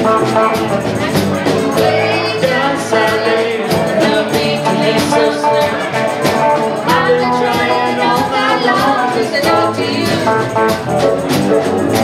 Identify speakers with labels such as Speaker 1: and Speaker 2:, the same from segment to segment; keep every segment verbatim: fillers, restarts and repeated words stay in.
Speaker 1: Lay down, Sally, no need to be so slow. I've been trying all night long just to talk to you.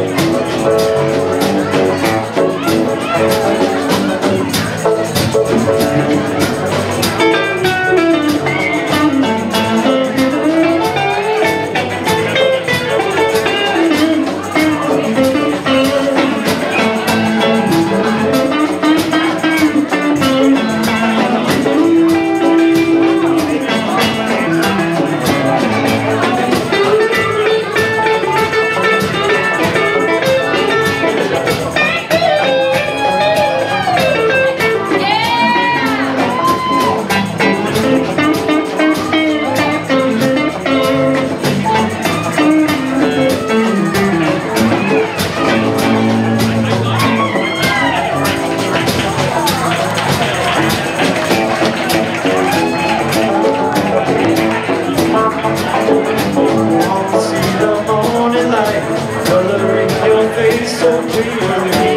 Speaker 1: Coloring your face so clearly.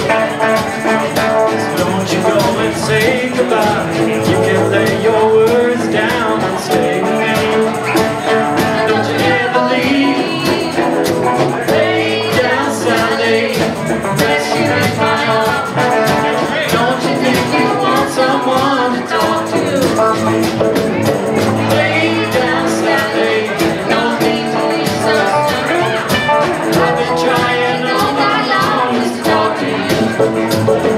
Speaker 1: Don't you go and say goodbye. You can lay your words down and stay. Don't you ever leave. Lay down, Sally, rescue in my arms. Don't you think you want someone to talk to? Lay down, Sally, no need to be so slow. I've been trying all night long just to talk to you.